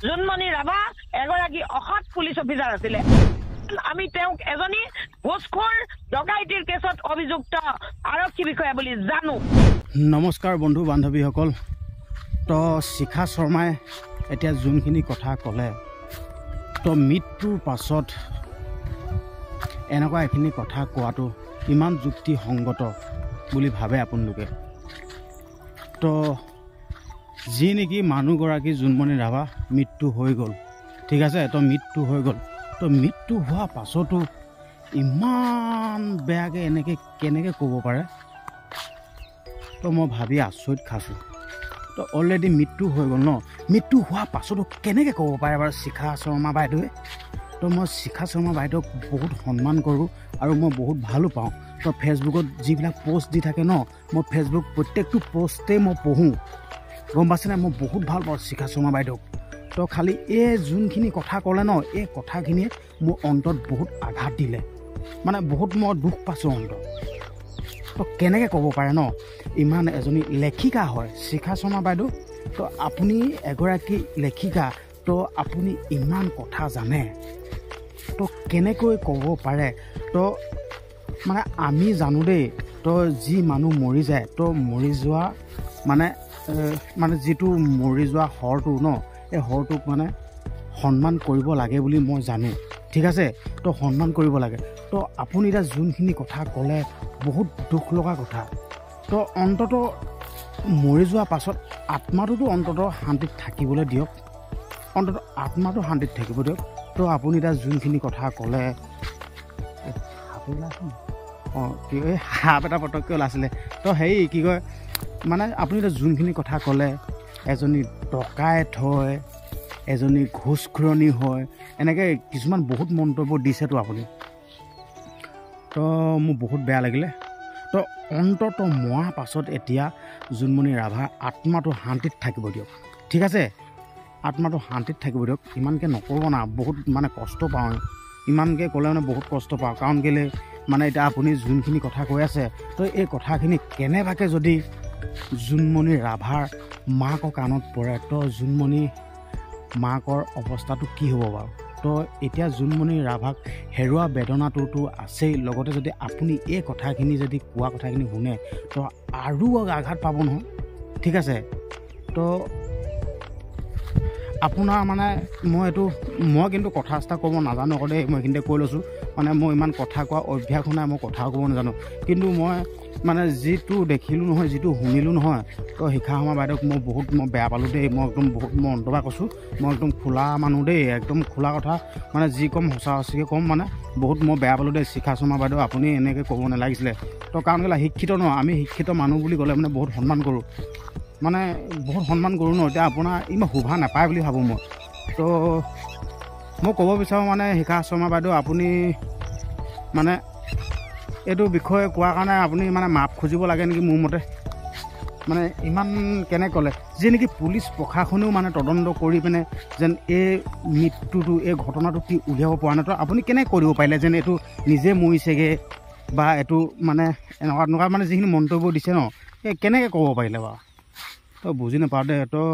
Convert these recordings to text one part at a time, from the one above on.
জোনমণি ৰাভা এগৰাকী অসৎ police officer আছিলে। আমি তেওঁক এজনী ঘুষখোৰ ডকাইতিৰ কেছত অভিযুক্ত আৰক্ষী বিষয়া বুলি জানো। নমস্কাৰ বন্ধু বান্ধৱীসকল। তো শিখা শৰ্মাই এতিয়া যোনখিনি কথা ক'লে, তো মৃত্যুৰ পাছত এনেকুৱা এখিনি কথা কোৱাটো ইমান যুক্তিসংগত বুলি ভাবে আপোনালোকে? তো যি নেকি মানুহগৰাকী জোনমণি ৰাভা মৃত্যু হৈ গ'ল, ঠিক আছে, তো মৃত্যু হৈ গ'ল। তো মৃত্যু হোৱাৰ পাছতো ইমান বেয়াকৈ এনেকৈ কেনেকৈ ক'ব পাৰে? তো মই ভাবি আচৰিত খাইছোঁ। তো অলৰেডি মৃত্যু হৈ গ'ল ন, মৃত্যু হোৱাৰ পাছতো কেনেকৈ ক'ব পাৰে বাৰু শিখা শৰ্মা বাইদেৱে? তো মই শিখা শৰ্মা বাইদেউক বহুত সন্মান কৰোঁ আৰু মই বহুত ভালো পাওঁ। তো ফেচবুকত যিবিলাক পোষ্ট দি থাকে ন, মই ফেচবুক প্ৰত্যেকটো পোষ্টেই মই পঢ়োঁ, গম পাইছেনে? মই বহুত ভাল পাওঁ শিখা শৰ্মা বাইদেউক। তো খালি এই যোনখিনি কথা ক'লে ন, এই কথাখিনিয়ে মোৰ অন্তৰত বহুত আঘাত দিলে, মানে বহুত মই দুখ পাইছোঁ অন্তৰত। তো কেনেকৈ ক'ব পাৰে ন? ইমান এজনী লেখিকা হয় শিখা শৰ্মা বাইদেউ। তো আপুনি এগৰাকী লেখিকা, তো আপুনি ইমান কথা জানে, তো কেনেকৈ ক'ব পাৰে? তো মানে আমি জানো দেই, তো যি মানুহ মৰি যায়, তো মৰি যোৱা মানে যিটো মৰি যোৱা শৰটো ন, এই শৰটোক মানে সন্মান কৰিব লাগে বুলি মই জানো, ঠিক আছে? তো সন্মান কৰিব লাগে। তো আপুনি এতিয়া যোনখিনি কথা ক'লে বহুত দুখ লগা কথা। তো অন্তত মৰি যোৱাৰ পাছত আত্মাটোতো অন্তত শান্তিত থাকিবলৈ দিয়ক, অন্তত আত্মাটো শান্তিত থাকিব দিয়ক। তো আপুনি এতিয়া যোনখিনি কথা ক'লে, অঁ কি কয়, সাপ এটা পটককৈ ওলাইছিলে। তো হেৰি কি কয়, মানে আপুনি এতিয়া যোনখিনি কথা ক'লে, এজনী ডকাইত হয়, এজনী ঘুষখোৰণী হয়, এনেকৈ কিছুমান বহুত মন্তব্য দিছেতো আপুনি। তো মোৰ বহুত বেয়া লাগিলে। তো অন্তত মৰাৰ পাছত এতিয়া জোনমণি ৰাভাৰ আত্মাটো শান্তিত থাকিব দিয়ক, ঠিক আছে? আত্মাটো শান্তিত থাকিব দিয়ক। ইমানকৈ নক'ব না, বহুত মানে কষ্ট পাওঁ। ইমানকৈ ক'লে মানে বহুত কষ্ট পাওঁ। কাৰণ কেলৈ মানে এতিয়া আপুনি যোনখিনি কথা কৈ আছে, তো এই কথাখিনি কেনেবাকৈ যদি জোনমণি ৰাভাৰ মাকৰ কাণত পৰে, তো জোনমণি মাকৰ অৱস্থাটো কি হ'ব বাৰু? তো এতিয়া জোনমণি ৰাভাক হেৰুৱা বেদনাটোতো আছেই, লগতে যদি আপুনি এই কথাখিনি যদি কোৱা কথাখিনি শুনে, তো আৰু আঘাত পাব নহয়, ঠিক আছে? তো আপোনাৰ মানে মই কিন্তু কথা চথা ক'ব নাজানো আকৌ দেই, মই এইখিনিতে কৈ লৈছোঁ। মানে মই ইমান কথা কোৱা অভ্যাস নাই, মই কথাও ক'ব নাজানো। কিন্তু মই মানে যিটো দেখিলোঁ নহয়, যিটো শুনিলোঁ নহয়, তো শিখা শৰ্মা বাইদেউক মই বেয়া পালোঁ দেই। মই একদম বহুত মই অন্তৰপৰা কৈছোঁ, মই একদম খোলা মানুহ দেই, একদম খোলা কথা মানে যি ক'ম সঁচা সঁচিকৈ ক'ম। মানে বহুত মই বেয়া পালোঁ দেই শিখা শৰ্মা বাইদেউ, আপুনি এনেকৈ ক'ব নালাগিছিলে। তো কাৰণ কেলৈ শিক্ষিত ন, আমি শিক্ষিত মানুহ বুলি ক'লে মানে বহুত সন্মান কৰোঁ, মানে বহুত সন্মান কৰোঁ ন। এতিয়া আপোনাৰ ইমান শোভা নাপায় বুলি ভাবোঁ মই। তো মই ক'ব বিচাৰোঁ মানে শিখা শৰ্মা বাইদেউ, আপুনি মানে এইটো বিষয়ে কোৱাৰ কাৰণে আপুনি মানে মাপ খুজিব লাগে নেকি মোৰ মতে। মানে ইমান কেনে ক'লে, যি নেকি পুলিচ প্ৰশাসনেও মানে তদন্ত কৰি পিনে যেন এই মৃত্যুটো, এই ঘটনাটো কি উলিয়াব পৰা নাই। তো আপুনি কেনেকৈ কৰিব পাৰিলে যেন এইটো নিজে মৰিছেগৈ বা এইটো মানে এনেকুৱা মানে যিখিনি মন্তব্য দিছে ন, এই কেনেকৈ ক'ব পাৰিলে বাৰু? তো বুজি নাপাওঁ দে। তো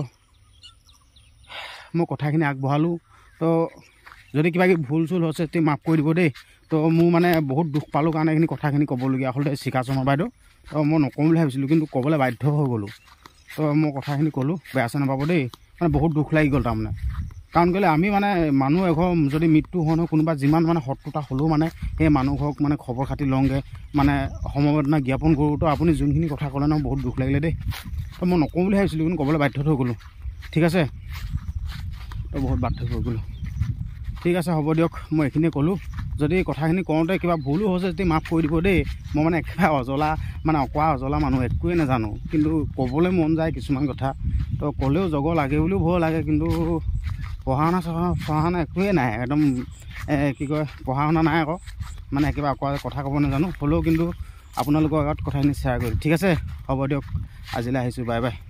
মই কথাখিনি আগবঢ়ালোঁ। তো যদি কিবা কিবি ভুল চুল হৈছে তেতিয়া মাফ কৰি দিব দেই। তো মোৰ মানে বহুত দুখ পালোঁ কাৰণে এইখিনি কথাখিনি ক'বলগীয়া হ'ল দেই শিখা শৰ্মা বাইদেউ। তো মই নকওঁ বুলি ভাবিছিলোঁ, কিন্তু ক'বলৈ বাধ্য হৈ গ'লোঁ। তো মই কথাখিনি ক'লোঁ, বেয়া চেয়া নাপাব দেই। মানে বহুত দুখ লাগি গ'ল তাৰমানে। কাৰণ কেলৈ আমি মানে মানুহ এঘৰ যদি মৃত্যু হয় নহয়, কোনোবা যিমান মানে শত্ৰুতা হ'লেও মানে সেই মানুহঘৰক মানে খবৰ খাতি লওঁগৈ, মানে সমবেদনা জ্ঞাপন কৰোঁ। তো আপুনি যোনখিনি কথা ক'লে নহয়, বহুত দুখ লাগিলে দেই। তো মই নকওঁ বুলি ভাবিছিলোঁ, কিন্তু ক'বলৈ বাধ্য হৈ গ'লোঁ, ঠিক আছে? তো বহুত বাধ্য হৈ গ'লোঁ, ঠিক আছে, হ'ব দিয়ক। মই এইখিনিয়ে ক'লোঁ। যদি কথাখিনি কওঁতে কিবা ভুলো হৈছে যদি মাফ কৰি দিব দেই। মই মানে একেবাৰে অকৰা অজলা মানুহ, একোৱেই নাজানো, কিন্তু ক'বলৈ মন যায় কিছুমান কথা। তো ক'লেও জগ লাগে বুলিও ভয় লাগে, কিন্তু পঢ়া শুনা একোৱেই নাই, একদম কি কয়, পঢ়া শুনা নাই আকৌ, মানে একেবাৰে অকৰা কথা ক'ব নাজানো। হ'লেও কিন্তু আপোনালোকৰ আগত কথাখিনি শ্বেয়াৰ কৰিম, ঠিক আছে? হ'ব দিয়ক, আজিলৈ আহিছোঁ, বাই বাই।